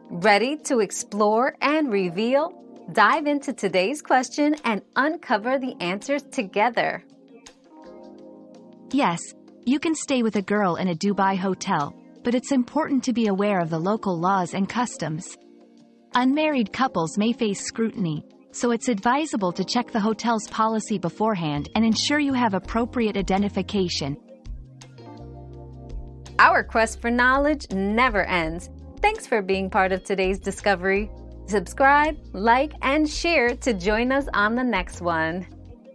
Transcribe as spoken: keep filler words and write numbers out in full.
Ready to explore and reveal? Dive into today's question and uncover the answers together. Yes, you can stay with a girl in a Dubai hotel, but it's important to be aware of the local laws and customs. Unmarried couples may face scrutiny, so it's advisable to check the hotel's policy beforehand and ensure you have appropriate identification. Our quest for knowledge never ends. Thanks for being part of today's discovery. Subscribe, like, and share to join us on the next one.